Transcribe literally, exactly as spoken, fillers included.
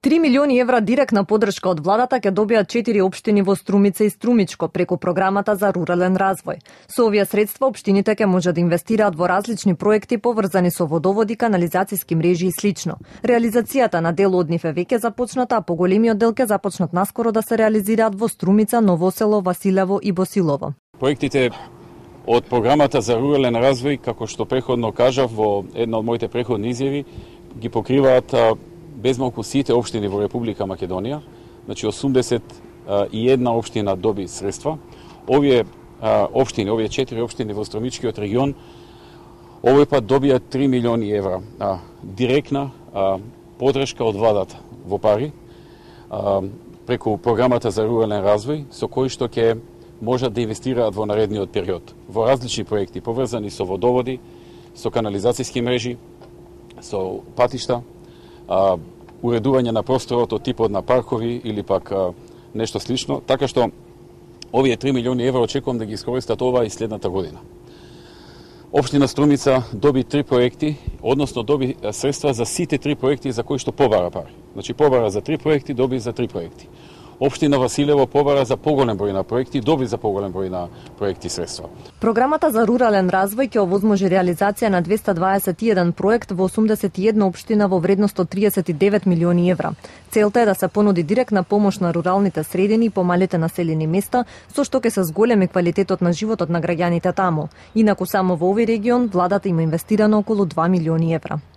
три милиони евра директна поддршка од владата ќе добијат четири општини во Струмица и Струмичко преку програмата за рурален развој. Со овие средства општините ќе може да инвестираат во различни проекти поврзани со водоводи, канализацијски мрежи и слично. Реализацијата на дел од нив е веќе започната, а поголемиот дел ќе започнат наскоро да се реализираат во Струмица, Новосело, Василево и Босилово. Проектите од програмата за рурален развој, како што преходно кажав во една од моите преходни изјави, ги покриваат без малку сите општини во Република Македонија, значи осумдесет и една општина доби средства. Овие а, општини, овие четири општини во Струмичкиот регион, овој пат добија три милиони евра а, директна а, поддршка од владата во пари а, преку програмата за рурален развој, со кој што ќе можат да инвестираат во наредниот период во различни проекти поврзани со водоводи, со канализацијски мрежи, со патишта, а, уредување на просторот од типот на паркови или пак а, нешто слично, така што овие три милиони евра очекувам да ги искористат ова и следната година. Општина Струмица доби три проекти, односно доби средства за сите три проекти за кои што побара пари. Значи побара за три проекти, доби за три проекти. Општина Василево побара за поголем број на проекти, доби за поголем број на проекти средства. Програмата за рурален развој ќе овозможи реализација на двеста дваесет и еден проект во осумдесет и една општина во вредност од триесет и девет милиони евра. Целта е да се понуди директна помош на руралните средини и помалите населени места, со што ќе се зголеми квалитетот на животот на граѓаните таму. Инаку само во овој регион владата има инвестирано околу два милиони евра.